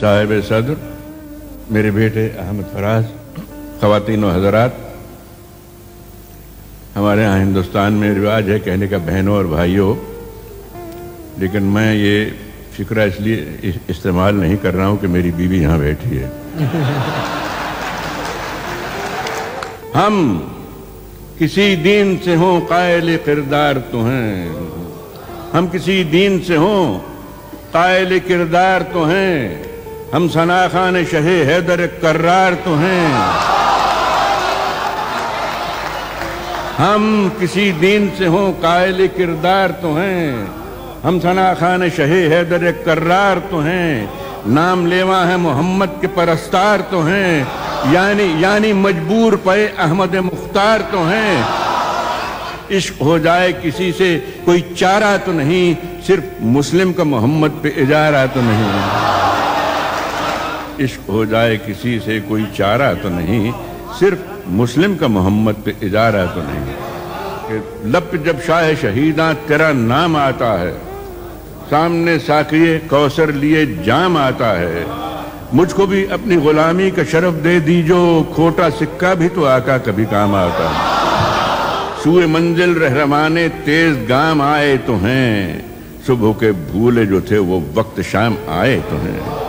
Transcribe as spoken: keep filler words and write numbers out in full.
साहिब सदर, मेरे बेटे अहमद फराज, ख़वातीन व हज़रात, हमारे यहाँ हिंदुस्तान में रिवाज है कहने का बहनों और भाइयों, लेकिन मैं ये फिक्रा इसलिए इस्तेमाल नहीं कर रहा हूँ कि मेरी बीवी यहाँ बैठी है। हम किसी दीन से हों कायल किरदार तो हैं, हम किसी दीन से हों कायल किरदार तो हैं, हम सना खान शहे हैदर कर्रार तो हैं। हम किसी दीन से हों कायल किरदार तो हैं, हम सना खान शहे हैदर कर्रार तो हैं, नाम लेवा है मोहम्मद के परस्तार तो हैं, यानी यानी मजबूर पे अहमद मुख्तार तो हैं। इश्क हो जाए किसी से कोई चारा तो नहीं, सिर्फ मुस्लिम का मोहम्मद पे इजारा तो नहीं। इश्क हो जाए किसी से कोई चारा तो नहीं, सिर्फ मुस्लिम का मोहम्मद पे इजारा तो नहीं। कि लब पे जब शाह शहीदां तेरा नाम आता है, सामने साक़िए कौसर लिए जाम आता है, मुझको भी अपनी गुलामी का शरफ दे दीजो, खोटा सिक्का भी तो आका कभी काम आता है। सूए मंजिल रहरमाने तेज गाम आए तो हैं, सुबह के भूले जो थे वो वक्त शाम आए तो हैं।